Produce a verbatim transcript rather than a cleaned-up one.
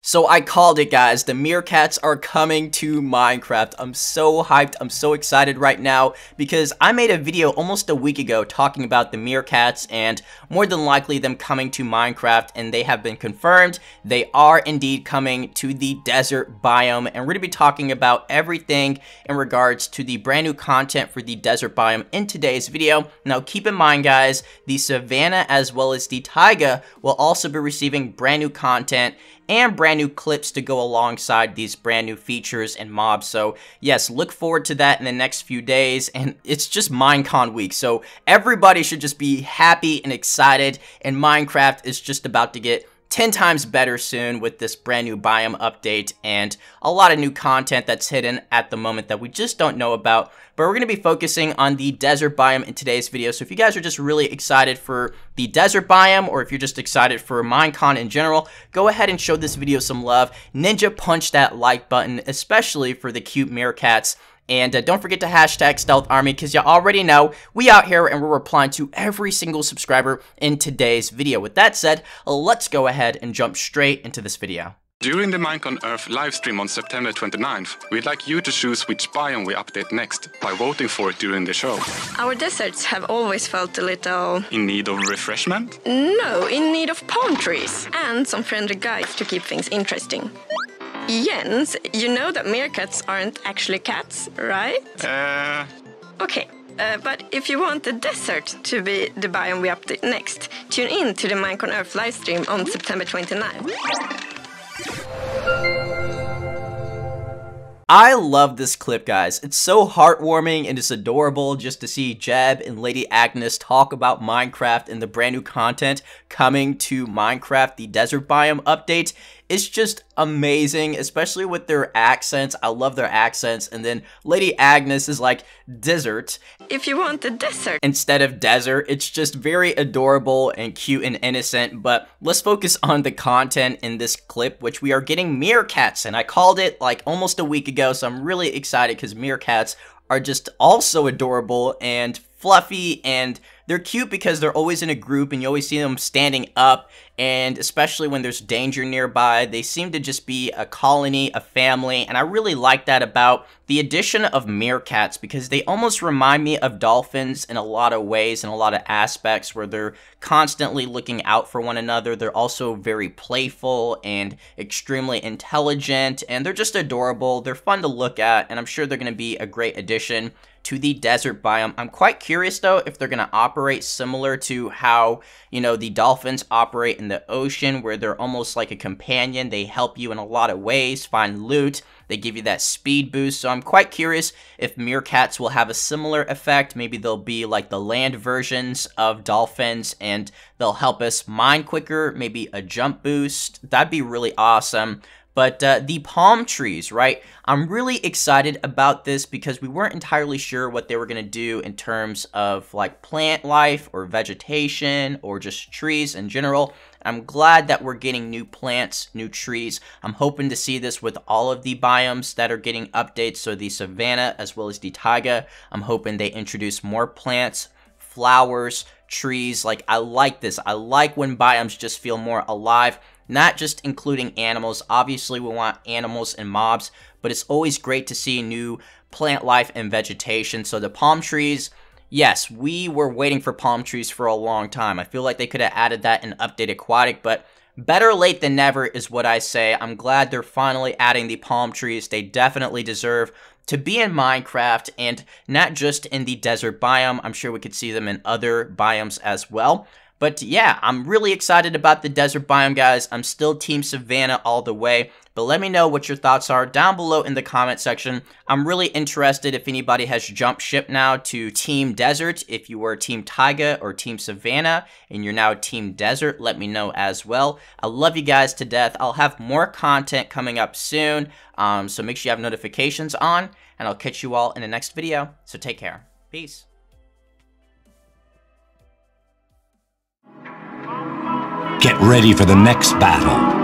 So I called it, guys. The Meerkats are coming to Minecraft. I'm so hyped. I'm so excited right now because I made a video almost a week ago talking about the Meerkats and more than likely them coming to Minecraft, and they have been confirmed. They are indeed coming to the desert biome, and we're going to be talking about everything in regards to the brand new content for the desert biome in today's video. Now keep in mind, guys, the Savanna as well as the Taiga will also be receiving brand new content and brand new clips to go alongside these brand new features and mobs. So yes, look forward to that in the next few days, and it's just MineCon week, so everybody should just be happy and excited, and Minecraft is just about to get ten times better soon with this brand new biome update and a lot of new content that's hidden at the moment that we just don't know about. But we're going to be focusing on the desert biome in today's video. So if you guys are just really excited for the desert biome, or if you're just excited for Minecon in general, go ahead and show this video some love. Ninja punch that like button, especially for the cute Meerkats. And uh, don't forget to hashtag Stealth Army, because you already know we out here and we're replying to every single subscriber in today's video. With that said, let's go ahead and jump straight into this video. During the MINECON Earth livestream on September twenty-ninth, we'd like you to choose which biome we update next by voting for it during the show. Our deserts have always felt a little... in need of refreshment? No, in need of palm trees and some friendly guides to keep things interesting. Jens, you know that meerkats aren't actually cats, right? Uh... Okay, uh, but if you want the desert to be the biome we update next, tune in to the MINECON Earth livestream on September twenty-ninth. I love this clip, guys. It's so heartwarming and it's adorable just to see Jeb and Lady Agnes talk about Minecraft and the brand new content coming to Minecraft, the desert biome update. It's just amazing, especially with their accents. I love their accents. And then Lady Agnes is like, desert. If you want the desert instead of desert. It's just very adorable and cute and innocent. But let's focus on the content in this clip, which we are getting meerkats. And I called it like almost a week ago, so I'm really excited because meerkats are just also adorable and fluffy, and they're cute because they're always in a group and you always see them standing up, and especially when there's danger nearby, they seem to just be a colony, a family, and I really like that about the addition of meerkats because they almost remind me of dolphins in a lot of ways, in a lot of aspects, where they're constantly looking out for one another. They're also very playful and extremely intelligent, and they're just adorable. They're fun to look at, and I'm sure they're going to be a great addition to the desert biome. I'm quite curious though if they're going to operate similar to how, you know, the dolphins operate in the ocean, where they're almost like a companion. They help you in a lot of ways, find loot, they give you that speed boost. So I'm quite curious if meerkats will have a similar effect. Maybe they'll be like the land versions of dolphins and they'll help us mine quicker, maybe a jump boost. That'd be really awesome. But uh, the palm trees, right? I'm really excited about this because we weren't entirely sure what they were going to do in terms of like plant life or vegetation or just trees in general. I'm glad that we're getting new plants, new trees. I'm hoping to see this with all of the biomes that are getting updates. So the Savanna as well as the Taiga. I'm hoping they introduce more plants, flowers, trees. Like, I like this. I like when biomes just feel more alive. Not just including animals. Obviously, we want animals and mobs, but it's always great to see new plant life and vegetation. So the palm trees, yes, we were waiting for palm trees for a long time. I feel like they could have added that in Update Aquatic, but better late than never is what I say. I'm glad they're finally adding the palm trees. They definitely deserve to be in Minecraft, and not just in the desert biome. I'm sure we could see them in other biomes as well. But yeah, I'm really excited about the desert biome, guys. I'm still Team Savanna all the way. But let me know what your thoughts are down below in the comment section. I'm really interested if anybody has jumped ship now to Team Desert. If you were Team Taiga or Team Savanna and you're now Team Desert, let me know as well. I love you guys to death. I'll have more content coming up soon. Um, so make sure you have notifications on. And I'll catch you all in the next video. So take care. Peace. Get ready for the next battle.